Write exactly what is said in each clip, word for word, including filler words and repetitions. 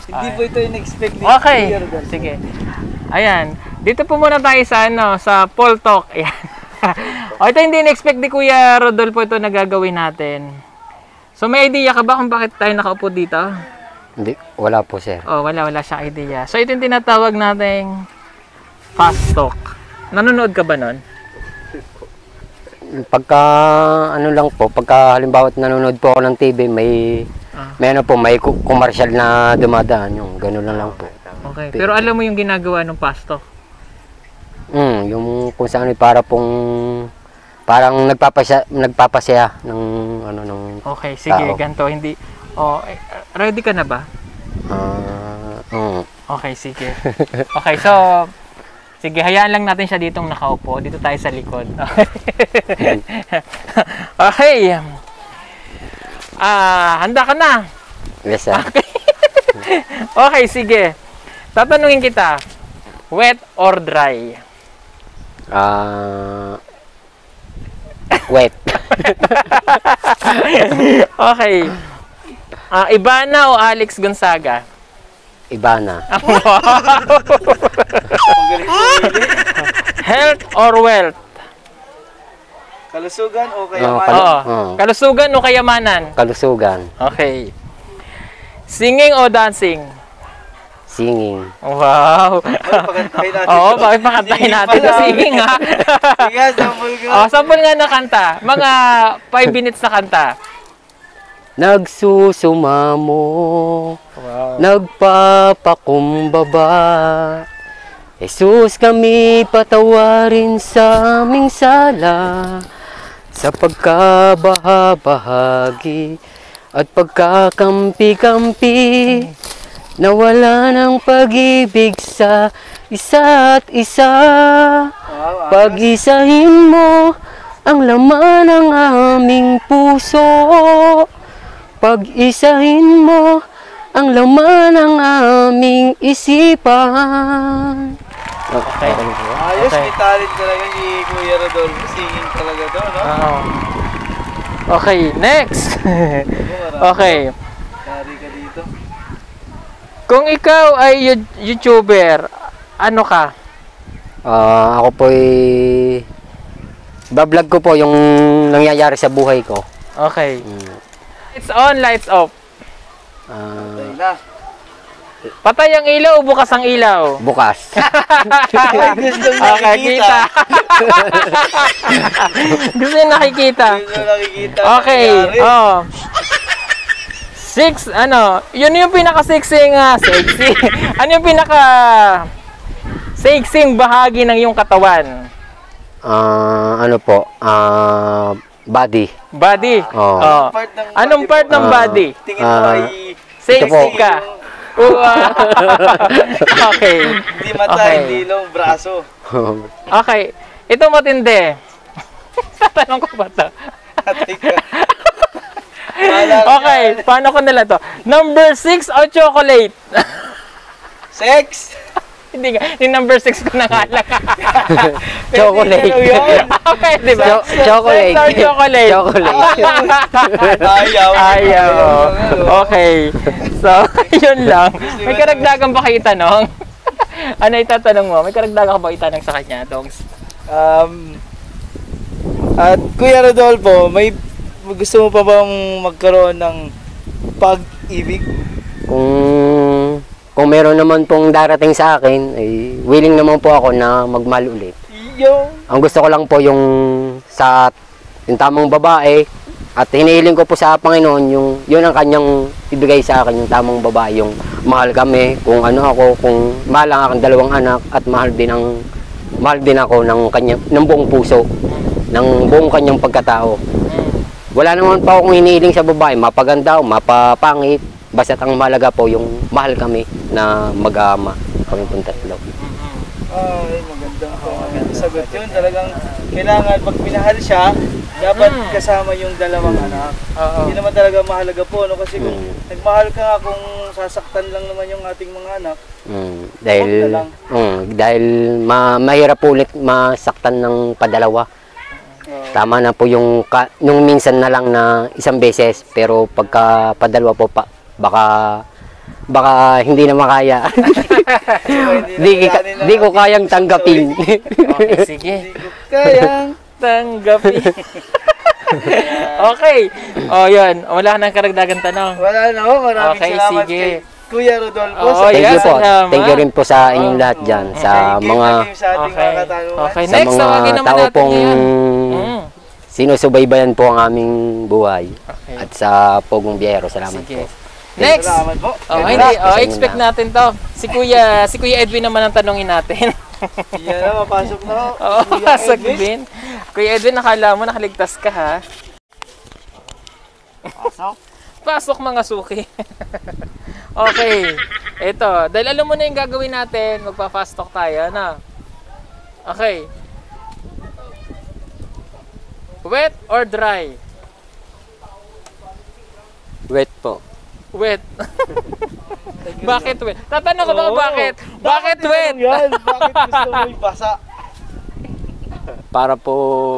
Hindi po ito in-expect ni Okay, Kuya Rodolfo. sige. Ayan, dito po muna tayo sa ano, sa Paul Talk. Ayan. O, ito hindi in-expect ni Kuya Rodolfo ito na gagawin natin. So, may idea ka ba kung bakit tayo nakaupo dito? Hindi, wala po sir. Oh, wala, wala siya idea. So, ito yung tinatawag nating fast talk. Nanonood ka ba nun? Pagka ano lang po, pagka halimbawa nanonood po ako ng T V, may Ah. may ano po, may ku- commercial na dumadaan, yung gano'n lang lang po. Okay. Pero alam mo yung ginagawa ng fast talk? Mm, yung kung saan ay para pong parang nagpapasya nagpapasaya ng ano ng Okay, sige, tao. ganito. Hindi, oh, eh, ready ka na ba? Ah, mm. Okay, sige. Okay, so, sige, hayaan lang natin siya ditong nakaupo. Dito tayo sa likod. Okay. Ah, handa ka na? Yes sir. Okay, sige. Tatanungin kita, wet or dry? Ah, wait. Okay. Ah, Ibana o Alex Gonzaga? Ibana. Health or wealth? Kalusugan o Oo, kayamanan? kalu- Oo. oo. Kalusugan o kayamanan? Kalusugan, Okay. Singing o dancing? singing. Wow. Pakantahin natin. Oo, bakit pakantahin natin na singing ha? Sige, sample ka. Oh, sample nga na kanta. Mga five minutes na kanta. Nagsusumamo, Wow. nagpapakumbaba. Jesus, kami patawarin sa aming sala, sa pagkabahabahagi at pagkakampi-kampi, nawala ng pag-ibig sa isa't isa. Pag-isahin mo ang laman ng aming puso, pag-isahin mo ang laman ng aming isipan. Okay. Ayos, Okay. may talent talaga si Kuya Rodolfo. Singing talaga to, no? Oo. Okay, next. Okay. Kari ka dito. Kung ikaw ay you- YouTuber, ano ka? Ah, ako po ay bablog ko po yung nangyayari sa buhay ko. Okay. Mm. Lights on, lights off. Ah, Tayo na. Patay ang ilaw, bukas ang ilaw. bukas. Ay, gustong Okay, nakikita. Gusto yung nakikita. Gusto nakikita. Okay. nangyayari. Oh. Six, ano, yun yung pinaka-sexy nga, sexy. Ano yung pinaka sexy bahagi ng iyong katawan? Ah, ano po? Ah, body. Body. Oo. Oh. Part ng Anong body part ng Ah. body? Tingin mo Ah. ay Sexy Ito po. ka. Wow. Okay. hindi mata, Okay. hindi ilong, braso. Okay. Ito matindi. Tatanong ko ba to? Patay ka. Wala ka. Okay. Paano ko nila to? Number six o chocolate? Sex! Hindi nga. Yung number six ko na nga lang. Chocolate. Pero yun. Okay, di ba? Cho- chocolate. Sex or chocolate? Chocolate. Ayaw. Ayaw. Okay. So, yun lang. May karagdagan ba kayo itanong? Ano itatanong mo? May karagdagan ka ba itanong sa kanya, Dogs? Um, at Kuya Rodolfo, may gusto mo pa bang magkaroon ng pag-ibig? Kung kung meron naman pong darating sa akin, ay willing naman po ako na magmahal ulit. Yung Ang gusto ko lang po yung sa yung tamang babae at hinihiling ko po sa Panginoon yung yun ang kanyang ibigay sa akin, yung tamang babae, yung mahal kami, kung ano ako, kung mahal ang aking dalawang anak at mahal din ang mahal din ako ng kanyang ng buong puso, ng buong kanyang pagkatao. Wala naman pa akong hinihiling sa babae, mapaganda o mapapangit, basta't ang mahalaga po yung mahal kami na mag-aama, kami pong tatlo. ay, magandang magandang sagot yun. Talagang kailangan pag minahal siya, dapat Mm. kasama yung dalawang anak. Oo. Hindi naman talaga mahalaga po, no? Kasi kung Mm. nagmahal ka nga, kung sasaktan lang naman yung ating mga anak, Mm, dahil Huwag na lang. mm, dahil ma mahirap ulit masaktan ng padalawa. uh, Tama na po yung ka, nung minsan na lang na isang beses, pero pagka padalawa po pa, baka baka hindi na makaya. di, di ko kayang tanggapin. Okay, sige. Hindi ko kayang Tanggapin. Okay. O, yun. Wala ka nang karagdagan tanong. Wala na ho, maraming Okay, salamat sige. kay Kuya Rodolfo. Oo, sa Thank you yes, po. salamat. Thank you rin po sa inyong lahat dyan. Sa Thank you, mga thank you sa ating Okay. mga katanungan. Okay, sa next, tawagin mga naman tao natin pong yan. Mm. sinusubaybayan po ang aming buhay. Okay. At sa Pogong Biyahero. Salamat Sige. po. Next. Salamat po. Oh, Ganda. hindi. Oh, Sa inyo expect na. natin to. Si Kuya, si Kuya Edwin naman ang tanongin natin. Yan na, mapasok na ho. Oo, Kuya pasok Edwin. din. Kuya Edwin, nakala mo nakaligtas ka ha. Pasok. Pasok mga suki. Okay. Ito, dahil alam mo na yung gagawin natin, magpa-fast talk tayo, ano? Okay. Wet or dry? Wet po. Wet. Bakit wet? Tatanong ko ba Oo. bakit? Bakit wet? tinanong Yan? Bakit gusto mo ibasa? Para po...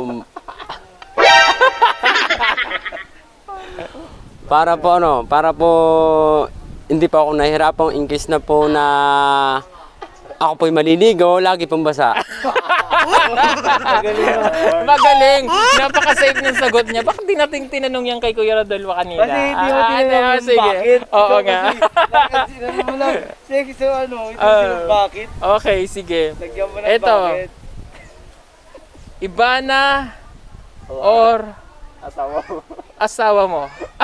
para po ano, para po hindi pa ako nahihirapang in case na po na ako po'y maliligo, lagi pong basa. Magaling naman. Magaling. Napaka-safe ng sagot niya. Bakit di natin tinanong yan kay Kuya Rodolfo kanina? Kasi hindi mo Ah, tinanong ah, yung sige. bakit. Oo Ikaw nga. kasi, bakit sinanong mo lang? Sige, so ano, ito Ah. sinong bakit? Okay, sige. Lagyan mo ng Ito. bakit. Ibana or Asawa mo. asawa mo?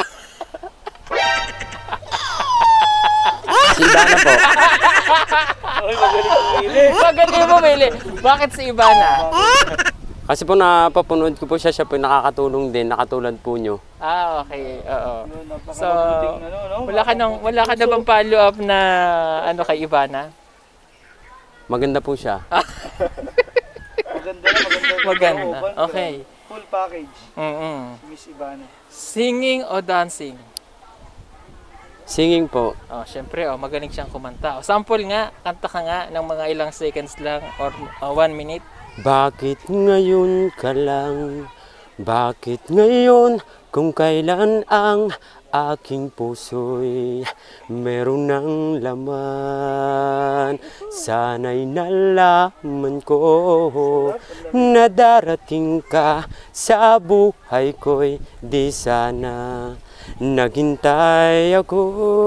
Si Ivana po. Ay, magaling pumili. Magaling mo, Mili. Bakit si Ibana? Kasi po napapunood ko po siya, siya po nakakatulong din, nakatulad po nyo. Ah, okay. Oo. Yun, So, napakamabuting ano, no? wala ka nang wala ka na bang follow up na ano kay Ibana? Maganda po siya. Maganda na, maganda. Maganda. Open, Okay. Full package. Mm. Miss Ivana. Singing o dancing? Singing po. Oh, syempre, oh, magaling siyang kumanta. Oh, sample nga, kanta ka nga ng mga ilang seconds lang or uh, one minute. Bakit ngayon ka lang? Bakit ngayon kung kailan ang aking puso'y meron ng laman? Sana'y nalaman ko na darating ka sa buhay ko'y di sana naghintay ako.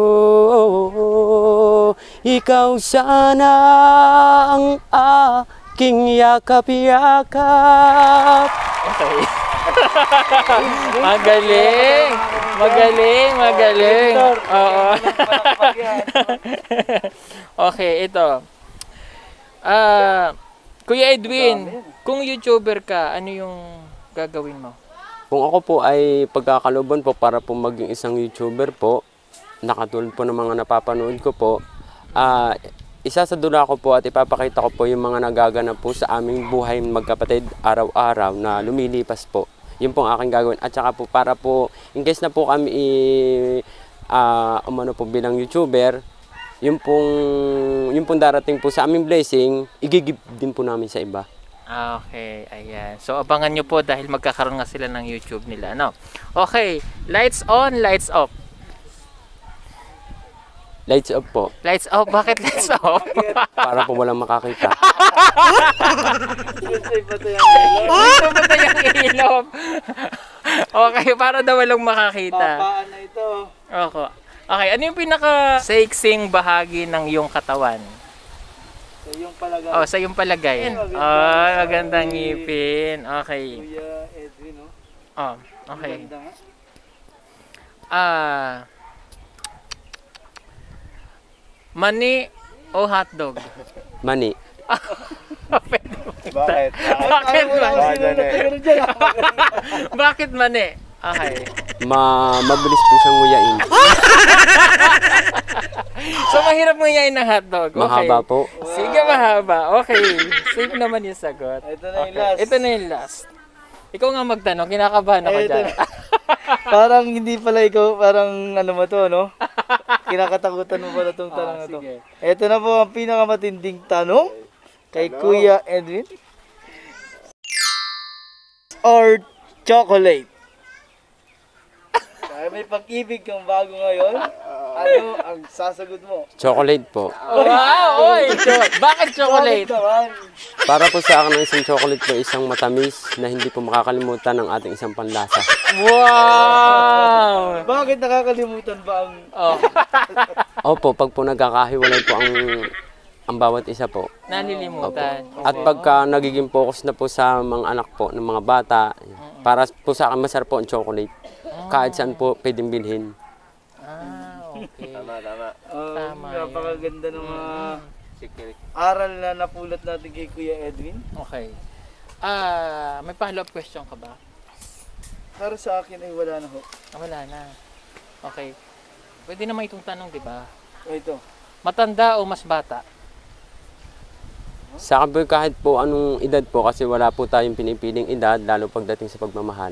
Ikaw sana ang aking yakap-yakap. Okay. Magaling! Magaling, magaling. Oo. Okay, ito. Ah, Kuya Edwin, kung YouTuber ka, ano yung gagawin mo? Kung ako po ay pagkakaloban po para po maging isang YouTuber po, nakatulad po ng mga napapanood ko po, ah, isasadula ko po at ipapakita ko po yung mga nagaganap po sa aming buhay magkapatid araw-araw na lumilipas po. Yun po ang aking gagawin. At saka po para po, in case na po kami uh, umano po bilang YouTuber, yung pong, yung pong darating po sa aming blessing, igigib din po namin sa iba. Ah, okay, ayan. So, abangan nyo po dahil magkakaroon nga sila ng YouTube nila, no? Okay, lights on, lights off. Lights up po, Lights off, bakit lights off? para po walang makakita. Gusto pa ito yung ilaw. Gusto mo na yung ilog. Okay, para daw walang makakita. Papaan na ito. Okay. Okay, ano yung pinaka-sexing bahagi ng iyong katawan? So, yung palagay. Oh, sa iyong palagay. Oh, magandang ngipin. Okay. Kuya Edwin, no? Oh, okay. Maganda nga. Ah, mani o hotdog? Mani. Pwede mo. Bakit? Bakit Ayaw mo lang mani? kasi nung nagkaroon dyan, ah. Bakit mani? Okay. Ma mabilis po siyang nguyain. So, mahirap mo yain ng hotdog. Okay. Mahaba po. Sige, mahaba. Okay. Safe naman yung sagot. Ito na yung Okay. last. Ito na yung last. Ikaw nga magtanong, kinakabahan ako Eh, ito dyan. na. Parang hindi pala ikaw, parang ano mo to, no? Kinakatakutan mo pala itong tanong Ah, na to. sige. Ito na po ang pinakamatinding tanong kay Kuya Edwin. Or chocolate? Ay, may pag-ibig kang bago ngayon. Ano ang sasagot mo? Chocolate po. Wow! Oy! Cho- bakit chocolate? naman? Para po sa akin ang isang chocolate po isang matamis na hindi po makakalimutan ng ating isang panlasa. Wow! Bakit nakakalimutan ba ang... Oh, Opo, pag po nagkakahiwalay po ang ang bawat isa po. nalilimutan. At pagka nagiging focus na po sa mga anak po ng mga bata, para po sa akin masarap po ang chocolate. Kahit saan po pwedeng bilhin. Ah, okay. Uh, Tama napakaganda ng mga aral na napulot natin kay Kuya Edwin. Okay. Ah, may follow-up question ka ba? Para sa akin ay wala na ho. Ah, wala na. Okay. Pwede naman itong tanong, di ba? O ito. Matanda o mas bata? Sa akin po kahit po anong edad po kasi wala po tayong pinipiling edad lalo pagdating sa pagmamahal.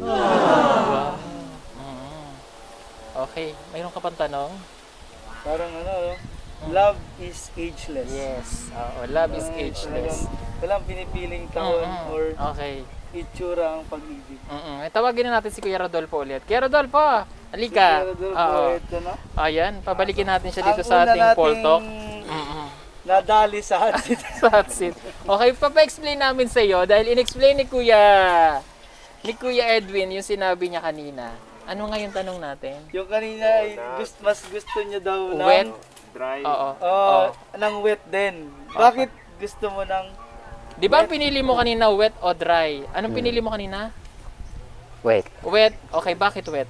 Mm. Okay. Mayroon ka pang tanong? Parang ano, no? Love is ageless. Yes. Oo, love is Ah, ageless. talagang Walang pinipiling taon Mm-mm. or Okay. itsura ang pag-ibig. Mm-mm. Eh, tawagin na natin si Kuya Rodolfo ulit. Kuya Rodolfo, halika. Siguro doon po, Oo. ito na. Ayan, pabalikin natin siya dito Ang sa una ating nating Paul Talk. Mm-mm. nadali sa atin. Sa hot seat. Okay, papa-explain namin sa iyo dahil in-explain ni Kuya ni Kuya Edwin yung sinabi niya kanina. Ano nga yung tanong natin? Yung kanina ay gust, mas gusto niya daw ng... Wet? Oo. Oh, ng wet din. Bakit gusto mo ng... Di ba ang pinili mo kanina wet o dry? Anong pinili mo kanina? Wait. Wet. Okay, bakit wet?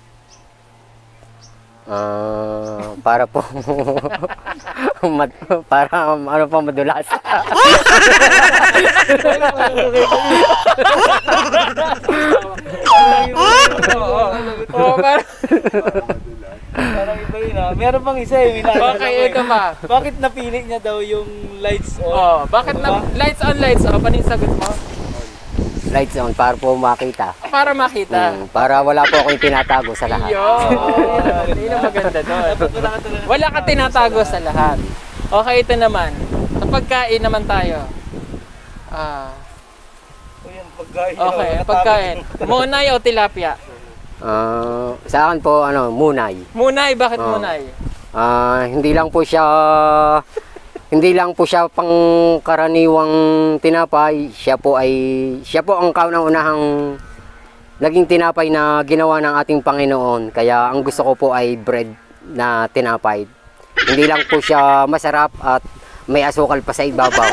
Ah, para po mat, para um, ano pa madulas. Oo, parang Parang iba yun ah. Meron pang isa eh. Minaalala okay, ko eh. ito pa. Bakit napili niya daw yung lights on? Oh, bakit na lights on lights off? Ano yung sagot mo? Lights on para po makita. Para makita. Mm, para wala po akong tinatago sa lahat. Yun. Yun ang maganda doon. Wala ka talaga. Wala ka tinatago sa lahat. Okay, ito naman. Sa pagkain naman tayo. Ah, Uy, ang pagkain. okay, oh, ang pagkain. Munay o tilapia? Ah, sa akin po ano, munay. Munay, bakit Oh. munay? Ah, hindi lang po siya hindi lang po siya pangkaraniwang tinapay, siya po ay siya po ang kauna-unahang naging tinapay na ginawa ng ating Panginoon. Kaya ang gusto ko po ay bread na tinapay. Hindi lang po siya masarap at may asukal pa sa ibabaw.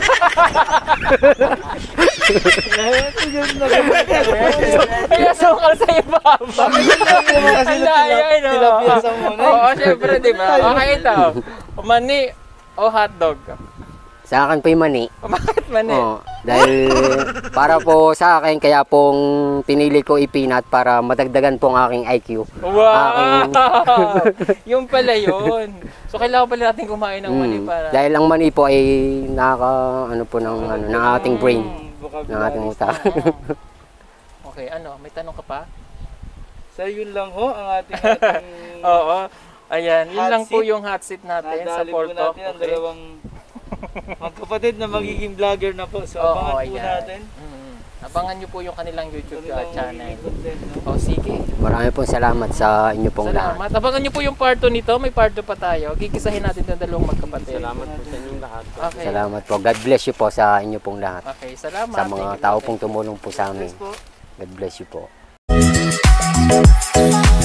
Ay, asukal sa ibabaw. Kasi Ang laya, no? tilapia sa muna. Oo, syempre, di ba? Okay, ito. Mani o hotdog? Sa akin po yung mani. Bakit mani? Oh, dahil para po sa akin, kaya pong pinili ko ipinat para madagdagan po ang aking I Q. Wow! Yung pala yun. So, kailangan pala natin kumain ng mani Mm, para... dahil ang mani po ay nakaka ano po ng ano ng ating brain, Mm, ng ating utak. Okay, ano? May tanong ka pa? So yun lang ho ang ating ating Oo. Ayan, yun Hot lang po seat. yung hot seat natin sa nadali po Paul Talk. natin ang Okay. dalawang magkapatid na magiging vlogger na po. So Oo, abangan po ayan. natin. Mm. Abangan nyo po yung kanilang YouTube uh, Kanilang channel. magiging content, no? O, sige. Marami pong salamat sa inyo pong lahat. Salamat. Abangan nyo po yung part two nito. May part two pa tayo. Gigisahin natin yung dalawang magkapatid. Salamat po sa inyong lahat. Okay. Salamat po. God bless you po sa inyo pong lahat. Okay, salamat. Sa mga Thank you tao po. pong tumulong po sa amin. Yes po. God bless you po.